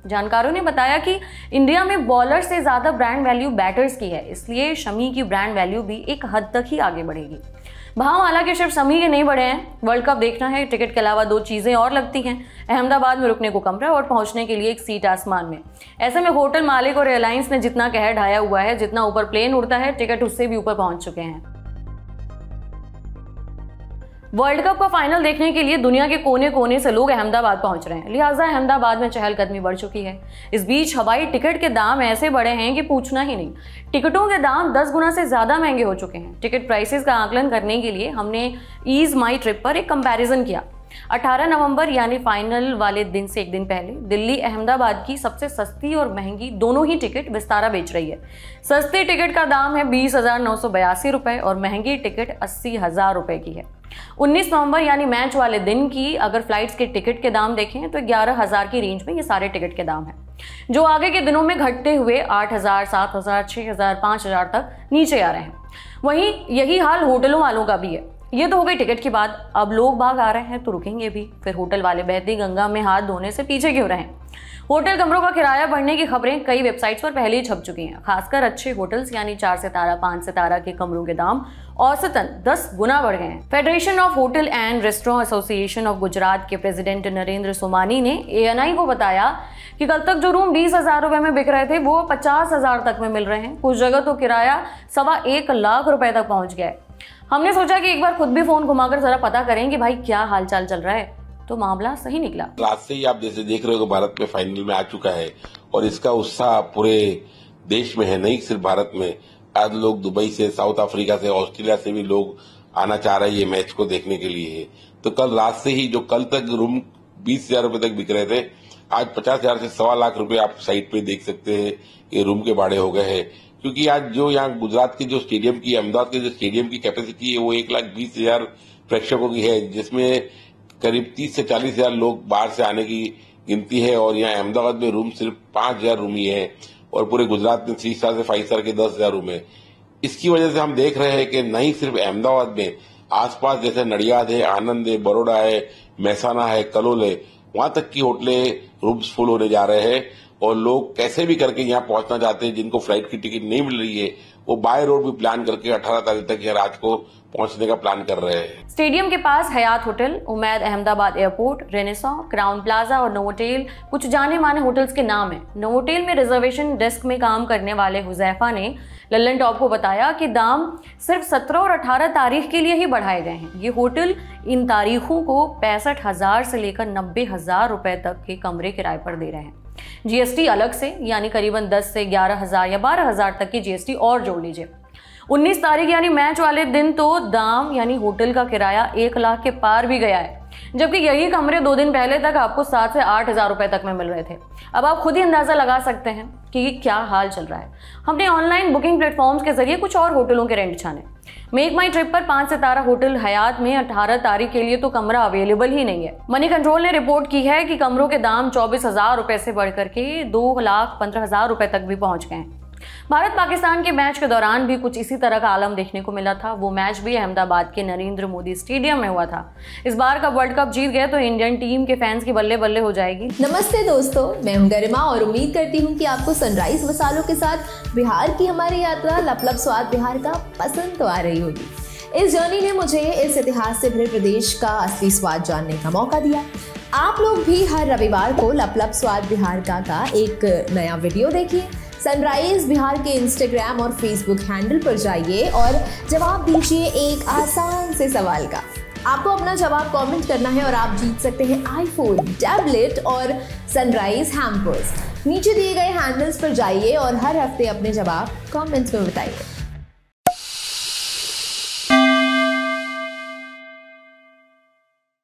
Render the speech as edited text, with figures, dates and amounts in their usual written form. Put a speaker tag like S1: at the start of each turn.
S1: जानकारों ने बताया कि इंडिया में बॉलर से ज्यादा ब्रांड वैल्यू बैटर्स की है, इसलिए शमी की ब्रांड वैल्यू भी एक हद तक ही आगे बढ़ेगी। भाव हालांकि सिर्फ शमी के नहीं बढ़े हैं। वर्ल्ड कप देखना है, टिकट के अलावा 2 चीजें और लगती हैं, अहमदाबाद में रुकने को कमरा और पहुंचने के लिए एक सीट आसमान में। ऐसे में होटल मालिक और एयरलाइंस ने जितना कहर ढाया हुआ है, जितना ऊपर प्लेन उड़ता है, टिकट उससे भी ऊपर पहुंच चुके हैं। वर्ल्ड कप का फाइनल देखने के लिए दुनिया के कोने कोने से लोग अहमदाबाद पहुंच रहे हैं, लिहाजा अहमदाबाद में चहलकदमी बढ़ चुकी है। इस बीच हवाई टिकट के दाम ऐसे बढ़े हैं कि पूछना ही नहीं। टिकटों के दाम 10 गुना से ज्यादा महंगे हो चुके हैं। टिकट प्राइसेस का आकलन करने के लिए हमने ईज माई ट्रिप पर एक कंपैरिजन किया। 18 नवंबर यानी फाइनल वाले दिन से एक दिन पहले दिल्ली अहमदाबाद की सबसे सस्ती और महंगी दोनों ही टिकट विस्तारा बेच रही है। सस्ती टिकट का दाम है 20,982 रुपए और महंगी टिकट 80,000 रुपए की है। 19 नवंबर यानी मैच वाले दिन की अगर फ्लाइट्स के टिकट के दाम देखें तो 11,000 की रेंज में ये सारे टिकट के दाम हैं, जो आगे के दिनों में घटते हुए 8,000, 7,000, 6,000, 5,000 तक नीचे आ रहे हैं। वहीं यही हाल होटलों वालों का भी है। ये तो हो गई टिकट की बात। अब लोग बाग आ रहे हैं तो रुकेंगे भी, फिर होटल वाले बहती गंगा में हाथ धोने से पीछे क्यों रहे। होटल कमरों का किराया बढ़ने की खबरें कई वेबसाइट्स पर पहले ही छप चुकी हैं। खासकर अच्छे होटल्स यानी 4 सितारा 5 सितारा के कमरों के दाम औसतन 10 गुना बढ़ गए हैं। Federation of hotel and restaurant association of Gujarat के प्रेसिडेंट नरेंद्र सोमानी ने ANI को बताया कि कल तक जो रूम 20,000 रुपए में बिक रहे थे वो 50,000 तक में मिल रहे हैं। कुछ जगह तो किराया 1.25 लाख रुपए तक पहुंच गया है। हमने सोचा कि एक बार खुद भी फोन घुमाकर जरा पता करें कि भाई क्या हालचाल चल रहा है, तो मामला सही निकला।
S2: रात से ही आप जैसे देख रहे हो भारत में फाइनल में आ चुका है और इसका उत्साह पूरे देश में है, नहीं सिर्फ भारत में। आज लोग दुबई से, साउथ अफ्रीका से, ऑस्ट्रेलिया से भी लोग आना चाह रहे हैं ये मैच को देखने के लिए। तो कल रात से ही जो कल तक रूम 20,000 रुपए तक बिक रहे थे, आज 50,000 से 1.25 लाख रुपए आप साइट पे देख सकते हैं ये रूम के भाड़े हो गए हैं। क्योंकि आज जो यहाँ गुजरात की जो स्टेडियम की, अहमदाबाद के जो स्टेडियम की कैपेसिटी है वो 1,20,000 प्रेक्षकों की है, जिसमें करीब 30 से 40,000 लोग बाहर से आने की गिनती है। और यहाँ अहमदाबाद में रूम सिर्फ 5,000 रूम ही है और पूरे गुजरात में 3 स्टार से 5 स्टार के 10,000 रूम है। इसकी वजह से हम देख रहे हैं कि नहीं सिर्फ अहमदाबाद में, आसपास जैसे नडियाद है, आनंद है, बड़ौदा है, महसाना है, कलोल है, वहां तक की होटलें रूम्स फुल होने जा रहे हैं। और लोग कैसे भी करके यहाँ पहुंचना चाहते हैं, जिनको फ्लाइट की टिकट नहीं मिल रही है, वो बाय रोड भी प्लान करके 18 तारीख तक यहाँ रात को पहुंचने का प्लान कर रहे हैं।
S1: स्टेडियम के पास Hyatt hotel, Umaid Ahmedabad airport, Renaissance, Crowne Plaza और नोवोटेल कुछ जाने माने होटल्स के नाम हैं। नोवोटेल में रिजर्वेशन डेस्क में काम करने वाले हुजैफा ने लल्लन टॉप को बताया कि दाम सिर्फ 17 और 18 तारीख के लिए ही बढ़ाए गए हैं। ये होटल इन तारीखों को 65,000 से लेकर 90,000 रुपए तक के कमरे किराए पर दे रहे हैं। GST अलग से, यानी करीबन 10 से 11,000 या 12,000 तक की GST और जोड़ लीजिए। 19 तारीख यानी मैच वाले दिन तो दाम यानी होटल का किराया 1 लाख के पार भी गया है, जबकि यही कमरे 2 दिन पहले तक आपको 7 से 8,000 रुपए तक में मिल रहे थे। अब आप खुद ही अंदाजा लगा सकते हैं कि क्या हाल चल रहा है। हमने ऑनलाइन बुकिंग प्लेटफॉर्म्स के जरिए कुछ और होटलों के रेंट छाने। मेक माई ट्रिप पर 5 सितारा होटल हयात में 18 तारीख के लिए तो कमरा अवेलेबल ही नहीं है। मनी कंट्रोल ने रिपोर्ट की है कि कमरों के दाम 24,000 रुपए से बढ़कर के 2,15,000 रुपए तक भी पहुंच गए हैं। भारत पाकिस्तान के मैच के दौरान भी कुछ इसी तरह का आलम देखने को मिला था। वो मैच भी अहमदाबाद के नरेंद्र मोदी स्टेडियम में हुआ था। इस बार का वर्ल्ड कप जीत गए तो इंडियन टीम के फैंस की बल्ले बल्ले हो जाएगी।
S3: नमस्ते दोस्तों, मैं हूं गरिमा और उम्मीद करती हूं कि आपको सनराइज मसालों के साथ बिहार की हमारी यात्रा लपलप स्वाद बिहार का पसंद तो आ रही होगी। इस जर्नी ने मुझे इस इतिहास से भरे प्रदेश का असली स्वाद जानने का मौका दिया। आप लोग भी हर रविवार को लपलप स्वाद बिहार का एक नया वीडियो देखिए। सनराइज बिहार के इंस्टाग्राम और फेसबुक हैंडल पर जाइए और जवाब दीजिए एक आसान से सवाल का। आपको अपना जवाब कमेंट करना है और आप जीत सकते हैं आईफोन, टैबलेट और सनराइज हैम्पर्स। नीचे दिए गए हैंडल्स पर जाइए और हर हफ्ते अपने जवाब कमेंट्स में बताइए।